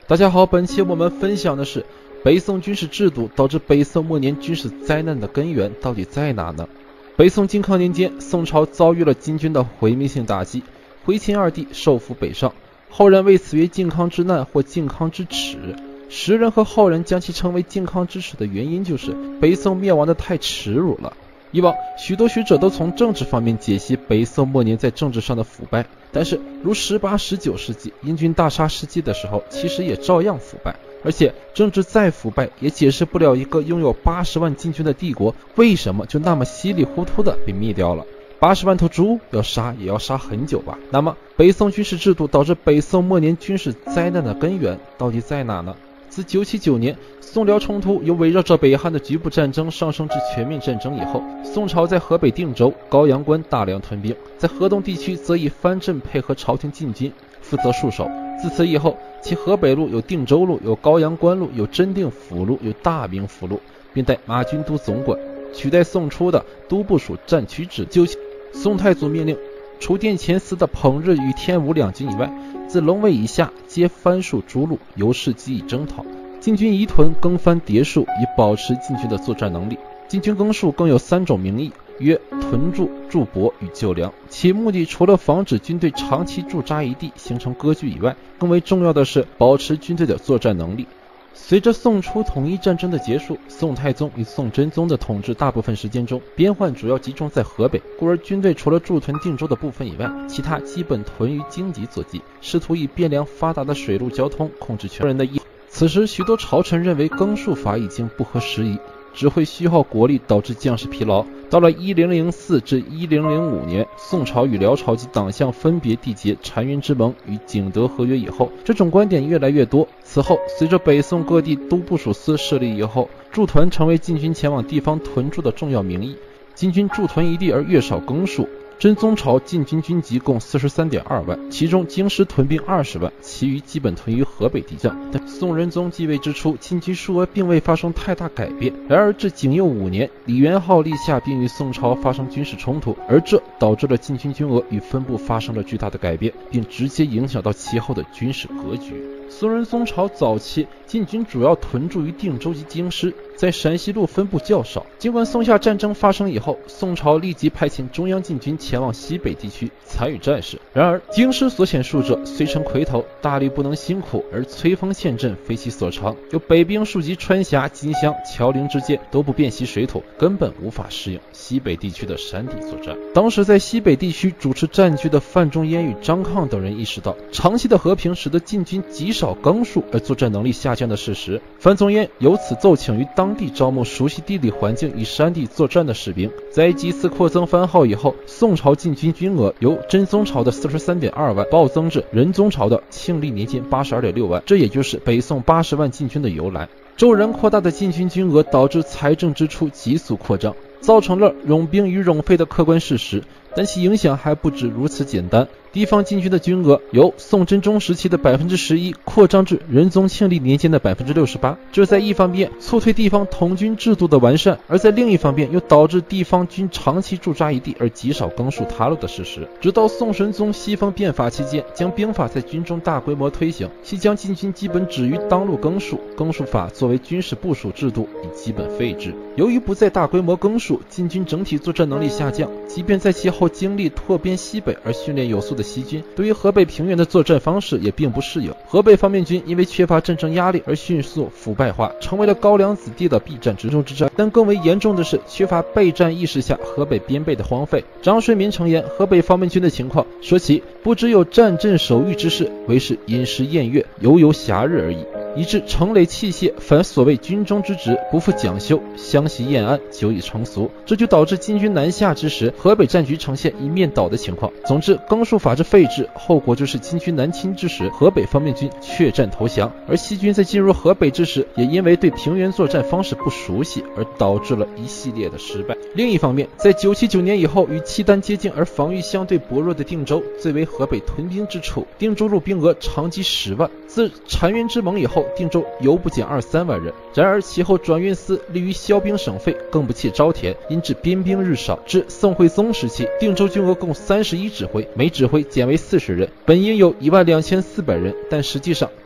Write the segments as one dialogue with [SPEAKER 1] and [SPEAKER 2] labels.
[SPEAKER 1] 大家好，本期我们分享的是北宋军事制度导致北宋末年军事灾难的根源到底在哪呢？北宋靖康年间，宋朝遭遇了金军的毁灭性打击，徽钦二帝受俘北上，后人为此曰靖康之难或靖康之耻。时人和后人将其称为靖康之耻的原因就是北宋灭亡的太耻辱了。以往许多学者都从政治方面解析北宋末年在政治上的腐败，但是如18、19世纪英军大杀世界的时候，其实也照样腐败。而且政治再腐败也解释不了一个拥有80万禁军的帝国为什么就那么稀里糊涂的被灭掉了。80万头猪要杀也要杀很久吧。那么北宋军事制度导致北宋末年军事灾难的根源到底在哪呢？自979年宋辽冲突由围绕着北汉的局部战争上升至全面战争以后，宋朝在河北定州、高阳关大量屯兵，在河东地区则以藩镇配合朝廷禁军，负责戍守。自此以后，其河北路有定州路，有高阳关路，有真定府路，有大名府路，并代马军都总管，取代宋初的都部署战区制。宋太祖命令除殿前司的彭日与天武两军以外，自龙卫以下皆藩戍诸路，由是即以征讨。禁军移屯更番迭戍，以保持禁军的作战能力。禁军更戍更有3种名义，曰屯驻、驻泊与救粮。其目的除了防止军队长期驻扎一地形成割据以外，更为重要的是保持军队的作战能力。随着宋初统一战争的结束，宋太宗与宋真宗的统治大部分时间中，边患主要集中在河北，故而军队除了驻屯定州的部分以外，其他基本屯于京畿左畿，试图以汴梁发达的水陆交通控制全人的意。此时许多朝臣认为更戍法已经不合时宜，只会虚耗国力，导致将士疲劳。到了1004至1005年，宋朝与辽朝及党项分别缔结澶渊之盟与景德合约以后，这种观点越来越多。此后，随着北宋各地都部署司设立以后，驻屯成为禁军前往地方屯驻的重要名义。禁军驻屯一地而越少更戍。真宗朝禁军军籍共43.2万，其中京师屯兵20万，其余基本屯于河北地境。但宋仁宗继位之初，禁军数额并未发生太大改变。然而至景佑5年，李元昊立下并与宋朝发生军事冲突，而这导致了禁军军额与分布发生了巨大的改变，并直接影响到其后的军事格局。宋仁宗朝早期，禁军主要屯驻于定州及京师，在陕西路分布较少。尽管宋夏战争发生以后，宋朝立即派遣中央禁军前往西北地区参与战事，然而京师所遣戍者虽成魁头，大力不能辛苦，而摧锋陷阵非其所长，有北兵戍及川峡、金乡、乔陵之间，都不辨析水土，根本无法适应西北地区的山地作战。当时在西北地区主持战局的范仲淹与张抗等人意识到，长期的和平使得禁军极少更戍而作战能力下降的事实。范仲淹由此奏请于当地招募熟悉地理环境与山地作战的士兵。在几次扩增番号以后，宋朝禁军军额由真宗朝的43.2万暴增至仁宗朝的庆历年间82.6万，这也就是北宋80万禁军的由来。骤然扩大的禁军军额导致财政支出急速扩张，造成了冗兵与冗费的客观事实，但其影响还不止如此简单。地方禁军的军额由宋真宗时期的11%扩张至仁宗庆历年间的68%，这在一方面促推地方统军制度的完善，而在另一方面又导致地方军长期驻扎一地而极少更戍他路的事实。直到宋神宗西方变法期间，将兵法在军中大规模推行，其将禁军基本止于当路更戍，更戍法作为军事部署制度已基本废止。由于不再大规模更戍，禁军整体作战能力下降，即便在其后经历拓边西北而训练有素的西军，对于河北平原的作战方式也并不适应。河北方面军因为缺乏战争压力而迅速腐败化，成为了高粱子弟的避战之中之战。但更为严重的是，缺乏备战意识下河北边备的荒废。张水民承言河北方面军的情况，说其不只有战阵守御之事，唯是饮食宴乐，犹有暇日而已，以致城垒器械凡所谓军中之职不复讲究，相习宴安，久已成俗。这就导致金军南下之时，河北战局呈现一面倒的情况。总之，更戍法制废止，后果就是金军南侵之时，河北方面军怯战投降，而西军在进入河北之时，也因为对平原作战方式不熟悉，而导致了一系列的失败。另一方面，在979年以后，与契丹接近而防御相对薄弱的定州，最为河北屯兵之处，定州入兵额长及10万。自澶渊之盟以后，定州犹不减2-3万人，然而其后转运司利于消兵省费，更不切招田，因致边兵日少。至宋徽宗时期，定州军额共31指挥，每指挥减为40人，本应有12400人，但实际上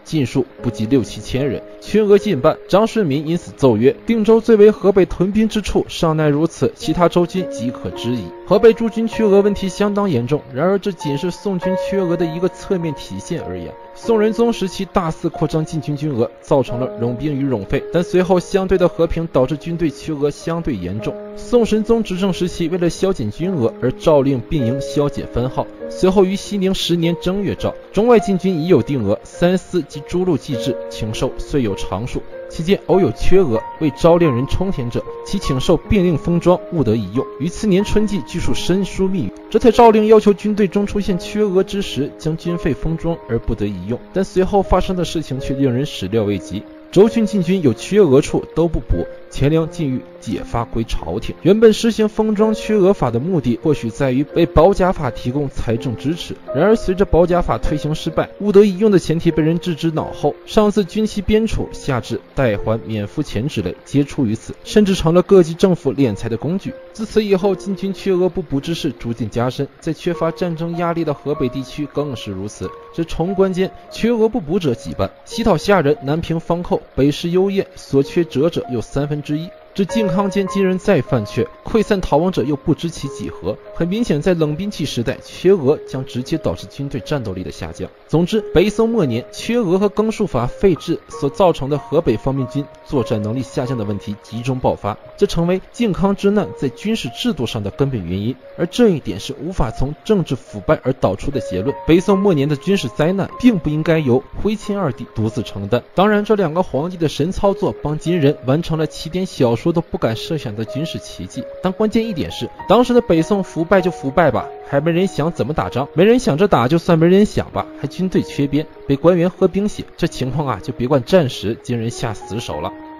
[SPEAKER 1] 尽数不及6、7千人，缺额近半。张世民因此奏曰：定州最为河北屯兵之处，尚乃如此，其他州军即可知矣。河北驻军缺额问题相当严重，然而这仅是宋军缺额的一个侧面体现而已。宋仁宗时期大肆扩张禁军军额，造成了冗兵与冗费，但随后相对的和平导致军队缺额相对严重。宋神宗执政时期，为了削减军额而诏令并营削减番号。随后于熙宁10年正月诏，中外禁军已有定额，三司及诸路祭制，请授虽有常数。期间偶有缺额，为招令人充填者，其请授并令封装，勿得一用。于次年春季，据属申书密语，这才诏令要求军队中出现缺额之时，将军费封装而不得一用。但随后发生的事情却令人始料未及。州郡禁军有缺额处都不补，钱粮禁欲解发归朝廷。原本实行封装缺额法的目的，或许在于为保甲法提供财政支持。然而随着保甲法推行失败，勿得一用的前提被人置之脑后，上至军期编处，下至代还免付钱之类，皆出于此，甚至成了各级政府敛财的工具。自此以后，禁军缺额不补之事逐渐加深，在缺乏战争压力的河北地区更是如此。这重关间，缺额不补者几半，西讨下人，南平方寇，北市幽燕，所缺折者有1/3。至靖康间，金人再犯缺，溃散逃亡者又不知其几何。很明显，在冷兵器时代，缺额将直接导致军队战斗力的下降。总之，北宋末年缺额和更数法废制所造成的河北方面军作战能力下降的问题集中爆发，这成为靖康之难在军事制度上的根本原因。而这一点是无法从政治腐败而导出的结论。北宋末年的军事灾难并不应该由徽钦二帝独自承担。当然，这两个皇帝的神操作帮金人完成了起点小说都不敢设想的军事奇迹。但关键一点是，当时的北宋腐败就腐败吧，还没人想怎么打仗，没人想着打就算没人想吧，还军队缺编，被官员合兵写，这情况啊，就别怪战时金人下死手了。